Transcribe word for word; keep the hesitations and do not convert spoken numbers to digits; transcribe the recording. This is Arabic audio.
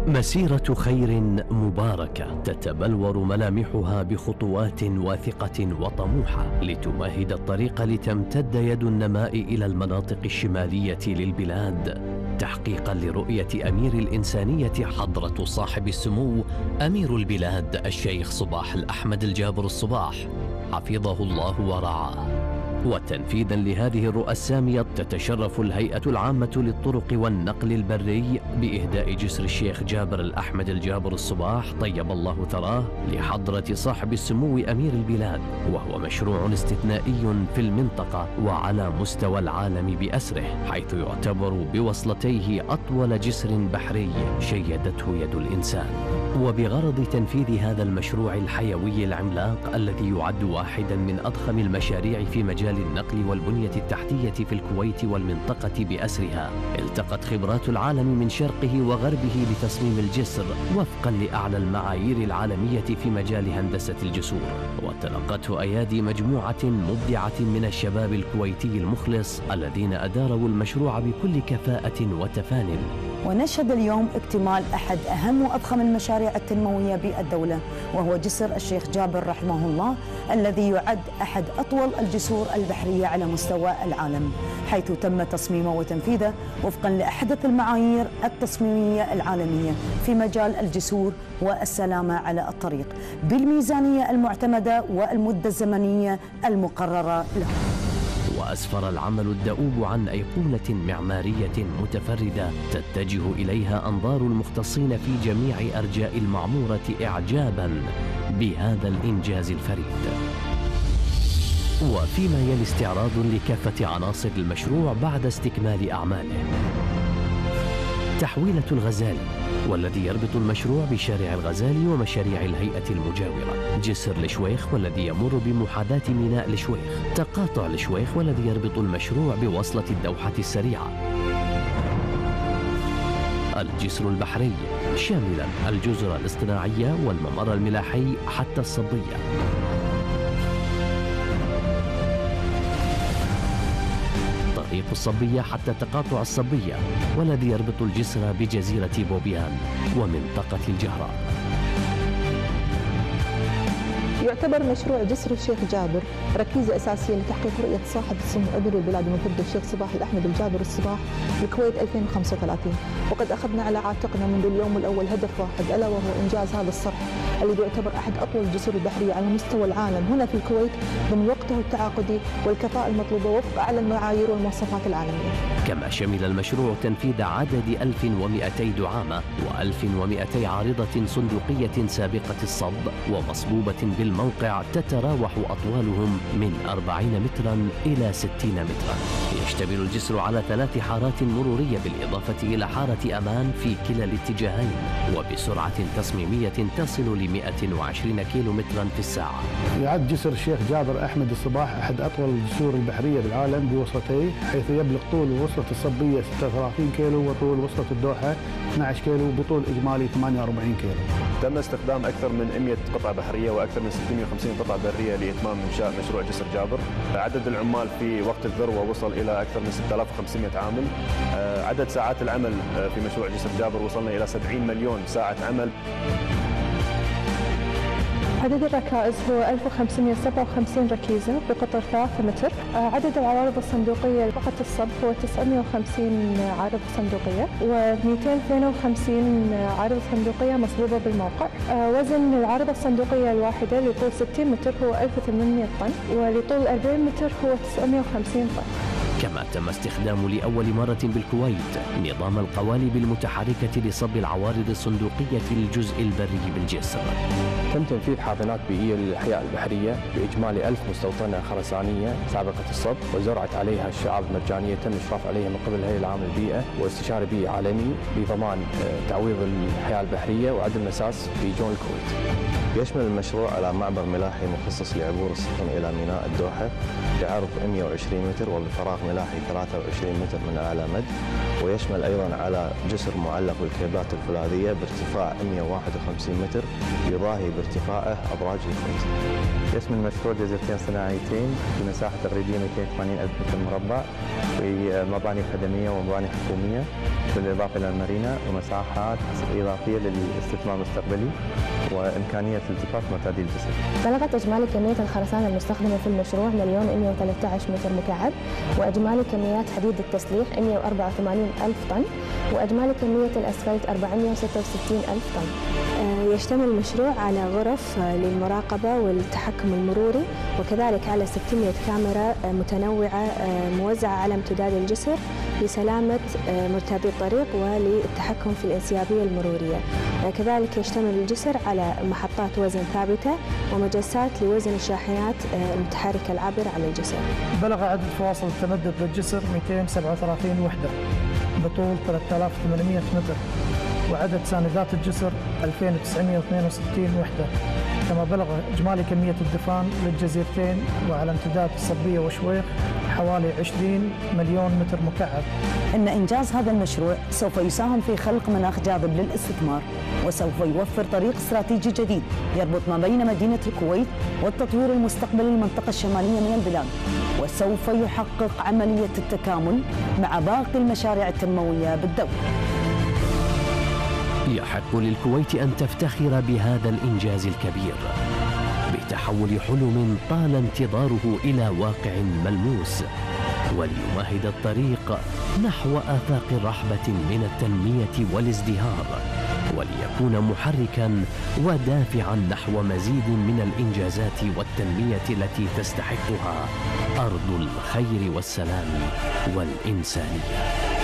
مسيرة خير مباركة تتبلور ملامحها بخطوات واثقة وطموحة لتمهد الطريق لتمتد يد النماء إلى المناطق الشمالية للبلاد، تحقيقا لرؤية أمير الإنسانية حضرة صاحب السمو أمير البلاد الشيخ صباح الأحمد الجابر الصباح حفظه الله ورعاه. وتنفيذا لهذه الرؤى السامية تتشرف الهيئة العامة للطرق والنقل البري بإهداء جسر الشيخ جابر الأحمد الجابر الصباح طيب الله ثراه لحضرة صاحب السمو أمير البلاد، وهو مشروع استثنائي في المنطقة وعلى مستوى العالم بأسره، حيث يعتبر بوصلتيه أطول جسر بحري شيدته يد الإنسان. وبغرض تنفيذ هذا المشروع الحيوي العملاق الذي يعد واحدا من أضخم المشاريع في مجال النقل والبنية التحتية في الكويت والمنطقة بأسرها، التقت خبرات العالم من شرقه وغربه لتصميم الجسر وفقا لأعلى المعايير العالمية في مجال هندسة الجسور، وتلقته أيادي مجموعة مبدعة من الشباب الكويتي المخلص الذين أداروا المشروع بكل كفاءة وتفانٍ. ونشهد اليوم اكتمال أحد أهم وأضخم المشاريع التنموية بالدولة، وهو جسر الشيخ جابر رحمه الله، الذي يعد أحد أطول الجسور البحرية على مستوى العالم، حيث تم تصميمه وتنفيذه وفقا لأحدث المعايير التصميمية العالمية في مجال الجسور والسلامة على الطريق، بالميزانية المعتمدة والمدة الزمنية المقررة له. وأسفر العمل الدؤوب عن أيقونة معمارية متفردة تتجه إليها أنظار المختصين في جميع أرجاء المعمورة إعجاباً بهذا الإنجاز الفريد. وفيما يلي استعراض لكافة عناصر المشروع بعد استكمال أعماله. تحويلة الغزالي، والذي يربط المشروع بشارع الغزالي ومشاريع الهيئة المجاورة. جسر الشويخ، والذي يمر بمحاذاة ميناء الشويخ. تقاطع الشويخ، والذي يربط المشروع بوصلة الدوحة السريعة. الجسر البحري، شاملا الجزر الاصطناعية والممر الملاحي حتى الصبية. طريق الصبية حتى تقاطع الصبية، والذي يربط الجسر بجزيرة بوبيان ومنطقة الجهراء. يعتبر مشروع جسر الشيخ جابر ركيزة أساسية لتحقيق رؤية صاحب السمو أمير البلاد المفدى الشيخ صباح الأحمد الجابر الصباح للكويت ألفين وخمسة وثلاثين، وقد أخذنا على عاتقنا منذ اليوم الأول هدف واحد، ألا وهو إنجاز هذا الصرح الذي يعتبر أحد أطول الجسور البحرية على مستوى العالم هنا في الكويت ضمن وقته التعاقدي والكفاءة المطلوبة وفق أعلى المعايير والمواصفات العالمية. كما شمل المشروع تنفيذ عدد ألف ومئتي دعامة وألف ومئتي عارضة صندوقية سابقة الصب ومصبوبة بالموقع تتراوح أطوالهم من أربعين مترا إلى ستين مترا. يشتمل الجسر على ثلاث حارات مرورية بالإضافة إلى حارة أمان في كلا الاتجاهين، وبسرعة تصميمية تصل ل مئة وعشرين كيلو مترا في الساعة. يعد جسر الشيخ جابر أحمد الصباح أحد أطول الجسور البحرية بالعالم بوصلتيه، حيث يبلغ طول وصلة الصبية ستة وثلاثين كيلو وطول وصلة الدوحة اثني عشر كيلو بطول إجمالي ثمانية وأربعين كيلو. تم استخدام أكثر من مئة قطعة بحرية وأكثر من ستمئة وخمسين قطعة برية لإتمام إنشاء مشروع جسر جابر. عدد العمال في وقت الذروة وصل إلى أكثر من ستة آلاف وخمسمئة عامل. عدد ساعات العمل في مشروع جسر جابر وصلنا إلى سبعين مليون ساعة عمل. عدد الركائز هو ألف وخمسمئة وسبعة وخمسين ركيزة بقطر ثلاثة متر. عدد العوارض الصندوقية فقط الصب هو تسعمئة وخمسين عارضة صندوقية ومئتين واثنين وخمسين عارضة صندوقية مصبوبة بالموقع. وزن العارضة الصندوقية الواحدة لطول ستين متر هو ألف وثمانمئة طن، ولطول أربعين متر هو تسعمئة وخمسين طن. كما تم استخدام لأول مرة بالكويت نظام القوالب المتحركة لصب العوارض الصندوقية للجزء البري بالجسر. تم تنفيذ حاضنات بيئية للأحياء البحرية بإجمالي ألف مستوطنة خرسانية سابقة الصب، وزرعت عليها الشعاب المرجانية تم الإشراف عليها من قبل الهيئة العامة للبيئة واستشاري بيئي عالمي بضمان تعويض الأحياء البحرية وعدم المساس في جون الكويت. يشمل المشروع على معبر ملاحي مخصص لعبور السفن إلى ميناء الدوحة بعرض مئة وعشرين متر وبفراغ ملاحي ثلاثة وعشرين متر من أعلى مد، ويشمل أيضا على جسر معلق بالكيبلات الفولاذية بارتفاع مئة وواحد وخمسين متر يضاهي بارتفاعه أبراج الكويت. يشمل المشروع جزيرتين صناعيتين بمساحة تقريبا مئتين وثمانين ألف متر مربع، ومباني خدمية ومباني حكومية بالإضافة إلى المارينا ومساحات إضافية للاستثمار المستقبلي وإمكانية التفاف معتادي الجسر. بلغت إجمالي كمية الخرسانة المستخدمة في المشروع مليون ومئة وثلاثة عشر متر مكعب، وإجمالي كميات حديد التسليح مئة وأربعة وثمانين ألف طن، وإجمالي كمية الأسفلت أربعمئة وستة وستين ألف طن. يشتمل المشروع على غرف للمراقبة والتحكم المروري، وكذلك على ستمئة كاميرا متنوعة موزعة على امتداد الجسر لسلامة مرتادي الطريق وللتحكم في الانسيابية المرورية. كذلك يشتمل الجسر على محطات وزن ثابتة ومجسات لوزن الشاحنات المتحركة العابرة على الجسر. بلغ عدد فواصل التمدد للجسر مئتين وسبعة وثلاثين وحدة بطول ثلاثة آلاف وثمانمئة متر، وعدد ساندات الجسر ألفين وتسعمئة واثنين وستين وحدة، كما بلغ إجمالي كمية الدفان للجزيرتين وعلى امتداد الصبية وشويخ حوالي عشرين مليون متر مكعب. إن إنجاز هذا المشروع سوف يساهم في خلق مناخ جاذب للاستثمار، وسوف يوفر طريق استراتيجي جديد يربط ما بين مدينة الكويت والتطوير المستقبلي للمنطقة الشمالية من البلاد، وسوف يحقق عملية التكامل مع باقي المشاريع التنموية بالدولة. يحق للكويت أن تفتخر بهذا الإنجاز الكبير بتحول حلم طال انتظاره إلى واقع ملموس، وليمهد الطريق نحو آفاق رحبة من التنمية والازدهار، وليكون محركاً ودافعاً نحو مزيد من الإنجازات والتنمية التي تستحقها أرض الخير والسلام والإنسانية.